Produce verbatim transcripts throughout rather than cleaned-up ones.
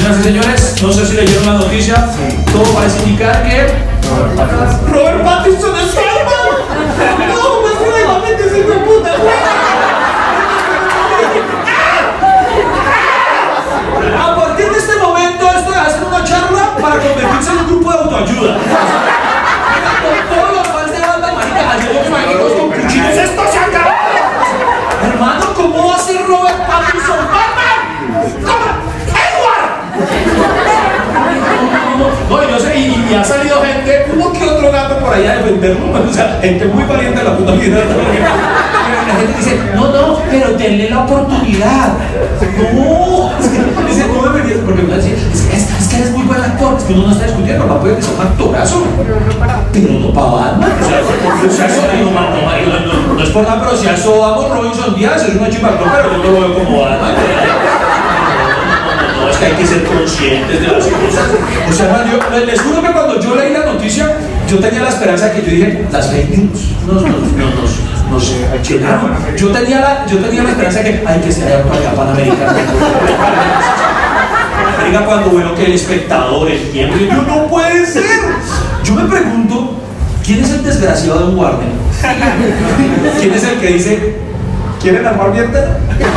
Señoras y señores, no sé si leyeron la noticia, todo parece indicar que Robert Pattinson es Batman. No, pues nuevamente ese hijo de puta. A partir de este momento esto va a ser una charla para convertirse en un grupo de autoayuda. Con todos los fans de Batman, marica, haciendo juegos con cuchillos, esto se acabó. Hermano, ¿cómo va a ser Robert Pattinson Batman? ¿Cómo? No, yo sé, y, y ha salido gente, uno que otro gato por allá a defenderlo, o sea, gente muy valiente de la puta vida. La gente dice, no, no, pero denle la oportunidad. No, es que, dice, no deberías, porque me decir, es que, es, es que eres muy buen actor, es que uno no está discutiendo, no puede ser un actorazo, pero no para Batman. O sea, o sea eso, no, no, no, no, no es por nada, pero si a eso vamos Robinson Díaz, es una chica, pero yo no lo veo como Batman. No, es que hay que ser conscientes de las cosas. O sea, yo les juro que cuando yo leí la noticia, yo tenía la esperanza que yo dije, las fake news nos, nos, nos, nos llenaron. Yo tenía la, yo tenía la esperanza que, ay, que se haya para Panamericana. Diga cuando veo que el espectador, el tiempo, yo no puede ser. Yo me pregunto, ¿quién es el desgraciado de un Warner? ¿Quién es el que dice, ¿quieren armar mierda?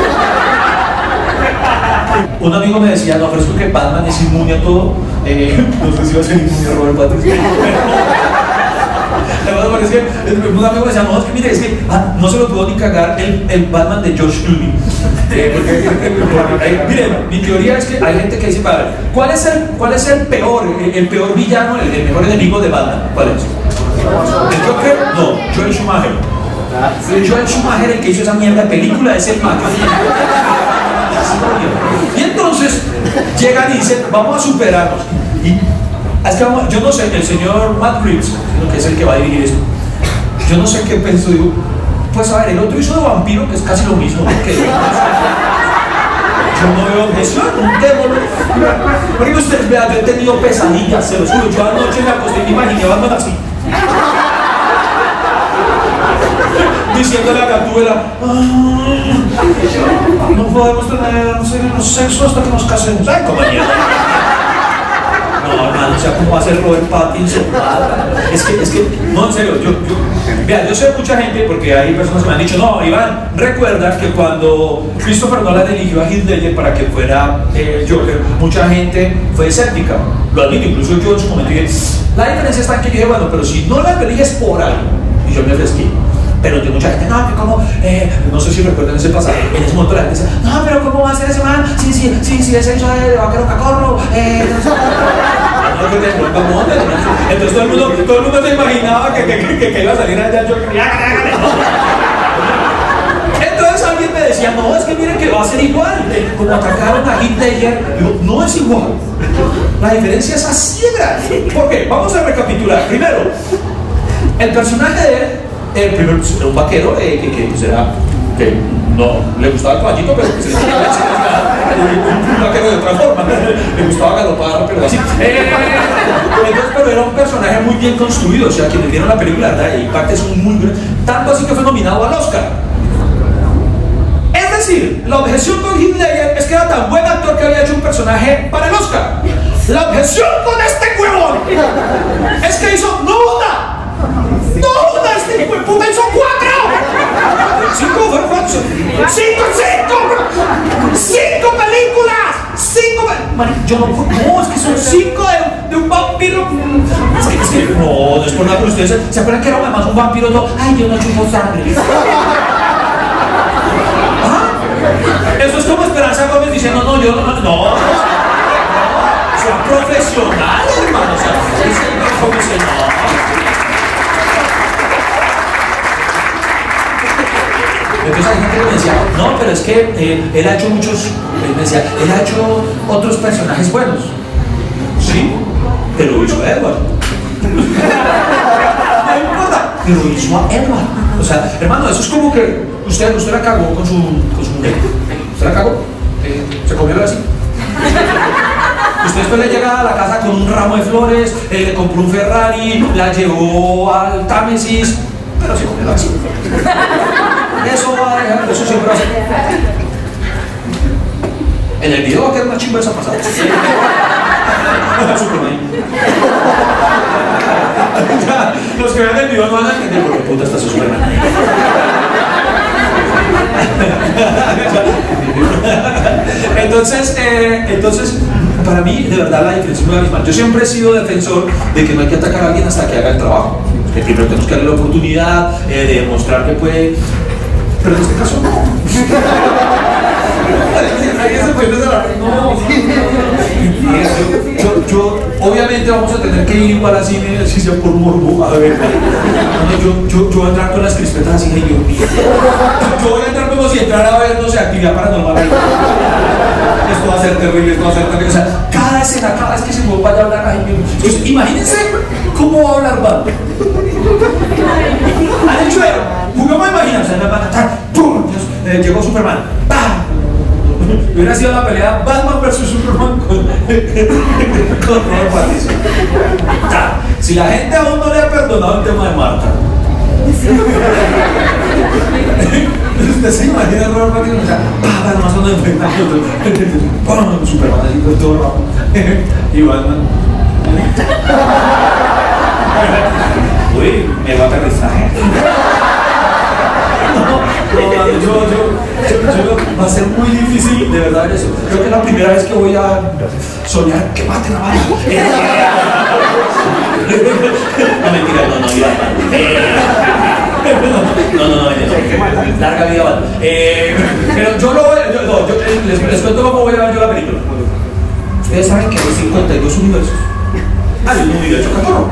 Un amigo me decía, no, pero es porque Batman es inmune a todo. Eh, no sé si va a ser inmune a Robert Pattinson. Además, me decía, un amigo me decía, no, es que mire, es que ah, no se lo pudo ni cagar el, el Batman de George Clooney. Eh, porque, porque, eh, miren, mi teoría es que hay gente que dice, padre, ¿cuál es el, cuál es el peor, el, el peor villano, el, el mejor enemigo de Batman? ¿Cuál es? ¿El Joker? No, Joel Schumacher. Joel Schumacher, el que hizo esa mierda de película, es el malo. Y entonces llegan y dicen, vamos a superarnos. Y es que vamos, yo no sé, el señor Matt Reeves, que es el que va a dirigir esto, yo no sé qué pensó, digo, pues a ver, el otro hizo de vampiro, que es casi lo mismo, que yo no veo objeción, un demonio. Porque ustedes vean, yo he tenido pesadillas, se los juro, yo anoche me acosté y me imaginé a Batman así. Diciéndole a Gatúbela, no podemos tener no sé, sexo hasta que nos casemos. Ay, compañero. No, hermano, o sea, ¿cómo va a ser Robert Pattinson? Es que, es que, no, en serio, yo, yo, vea, yo sé de mucha gente, porque hay personas que me han dicho, no, Iván, recuerda que cuando Christopher Nolan eligió a Heath Ledger para que fuera el Joker, mucha gente fue escéptica, lo admito, incluso yo en su momento dije, la diferencia está en que yo dije, bueno, pero si no la eliges por algo, y yo me ofrecí. Pero de mucha gente, no, que como, eh, no sé si recuerdan ese pasaje, en ese momento la gente dice, no, pero ¿cómo va a ser ese man? Sí, sí, sí, sí, ese hecho de vaquero cacorro, eh, no sé. Entonces todo el mundo, todo el mundo se imaginaba que, que, que, que iba a salir allá yo. Entonces alguien me decía, no, es que miren que va a ser igual, como atacaron a Heath Ledger, digo, no es igual. La diferencia es así de grande. ¿Por qué? Vamos a recapitular. Primero, el personaje de él, el primer, un vaquero eh, que, que pues era, que no le gustaba el caballito, pero pues, un, un vaquero de otra forma, le gustaba galopar, pero así. Eh, entonces, pero era un personaje muy bien construido, o sea, quienes vieron la película, ¿verdad? Y parte es muy bueno, tanto así que fue nominado al Oscar. Es decir, la objeción con Heath Ledger es que era tan buen actor que había hecho un personaje para el Oscar. La objeción con este huevón es que hizo no una, no una, este hijo de puta hizo cuatro, cinco, cuatro, cinco, cinco, cinco películas, cinco, man, yo no, no, es que son cinco de, de un vampiro, es que, es que, no, no es por nada, pero ustedes se, se acuerdan que era además un vampiro, no, ay, yo no chupo sangre. ¿Ah? Eso es como Esperanza Gómez diciendo, no, yo no, no, no, sea profesional, hermano, o sea, es profesional. Entonces hay gente que me decía, no, pero es que eh, él ha hecho muchos, él me decía, él ha hecho otros personajes buenos. Sí, pero hizo a Edward. No importa, pero hizo a Edward. O sea, hermano, eso es como que usted, usted la cagó con su, con su mujer. ¿Usted la cagó? Eh, ¿Se comió así? Usted después le llega a la casa con un ramo de flores, eh, le compró un Ferrari, la llevó al Támesis, pero se comió así. Eso va a dejar, eso siempre va a ser. En el video va a quedar una chimba esa pasada. Superman. Los que vean el video no van a entender por qué puta está su Superman. Entonces, eh, entonces, para mí, de verdad, la diferencia es muy abismal. Yo siempre he sido defensor de que no hay que atacar a alguien hasta que haga el trabajo. Que primero tenemos que darle la oportunidad eh, de demostrar que puede. Pero en este caso no. Yo, yo, obviamente vamos a tener que ir igual a cine, si sea por morbo, a ver. No, yo, yo, yo voy a entrar con las crispetas así de yo. Yo voy a entrar como si entrara a ver, no sé, actividad paranormal. Esto va a ser terrible, esto va a ser terrible. O sea, cada escena, cada vez que se mueva a hablar, entonces, imagínense cómo va a hablar Batman. Han hecho eso. Jugamos a imaginar, o sea, van a estar, ¡pum! Eh, llegó Superman, ¡pam! Hubiera sido la pelea Batman versus Superman con, con Robert Pattinson. Si la gente aún no le ha perdonado el tema de Marta, usted se imagina a Robert Pattinson, o sea, ¡pam! Nomás cuando enfrentan ¡pum! Superman así todo rojo y Batman. Uy, me va a aterrizaje. No, no, yo, yo, yo, yo, va a ser muy difícil, de verdad, eso. Creo que es la primera vez que voy a soñar que maten a Batman. No, mentira, no, no, iba No, no, no, no, larga vida Batman. Eh, pero yo lo voy, yo, no, yo, les, les cuento cómo voy a ver yo la película. Ustedes saben que hay cincuenta y dos universos. Hay un universo catorro.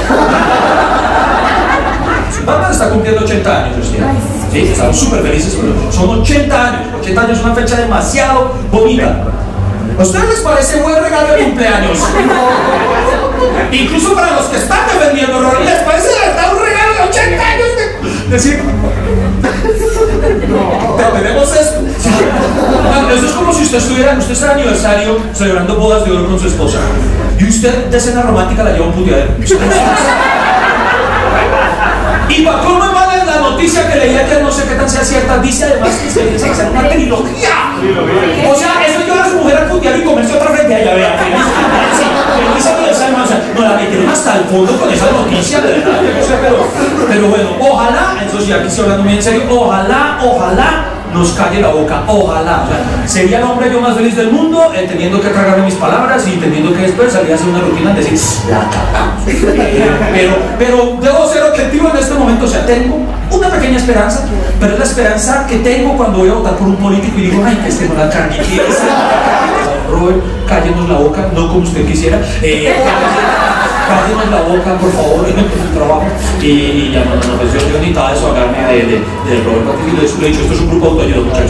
Batman está cumpliendo ochenta años, ¿sí? Sí, estamos súper felices, pero son ochenta años. ochenta años es una fecha demasiado bonita. ¿A ustedes les parece buen regalo de cumpleaños? Incluso para los que están defendiendo horror, ¿les parece de verdad un regalo de ochenta años? De decir, pero tenemos esto. Eso es como si usted estuviera, usted está de aniversario celebrando bodas de oro con su esposa y usted de cena romántica la lleva a un puteadero. Y para cómo vale la noticia que leía que no sé qué tan sea cierta, dice además que se piensa hacer una trilogía. O sea, eso lleva a su mujer a putear y comerse otra frente a ella, vea. No la metieron hasta el fondo con esa noticia, de verdad. No sé, pero, pero bueno, ojalá, entonces ya aquí estoy hablando muy en serio, ojalá, ojalá nos calle la boca, ojalá. O sea, sería el hombre yo más feliz del mundo, eh, teniendo que tragarme mis palabras y teniendo que después salir a hacer una rutina y decir, la cagamos. Eh, pero, pero debo ser objetivo en este momento, o sea, tengo una pequeña esperanza, pero es la esperanza que tengo cuando voy a votar por un político y digo, ay, que este no la carne. Robert, cállenos la boca, no como usted quisiera. Eh, Cállenos la boca, por favor, en el trabajo. Y, y ya, no, no, pues yo, yo necesitaba deshogarme de, de, de Robert Pattinson. Le he dicho, esto es un grupo de autoayuda, muchachos.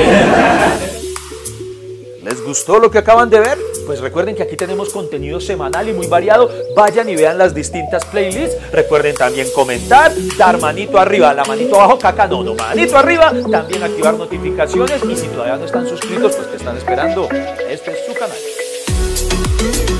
¿Les gustó lo que acaban de ver? Pues recuerden que aquí tenemos contenido semanal y muy variado. Vayan y vean las distintas playlists. Recuerden también comentar, dar manito arriba, la manito abajo, caca, no, no, manito arriba. También activar notificaciones. Y si todavía no están suscritos, pues ¿qué están esperando? Este es su canal.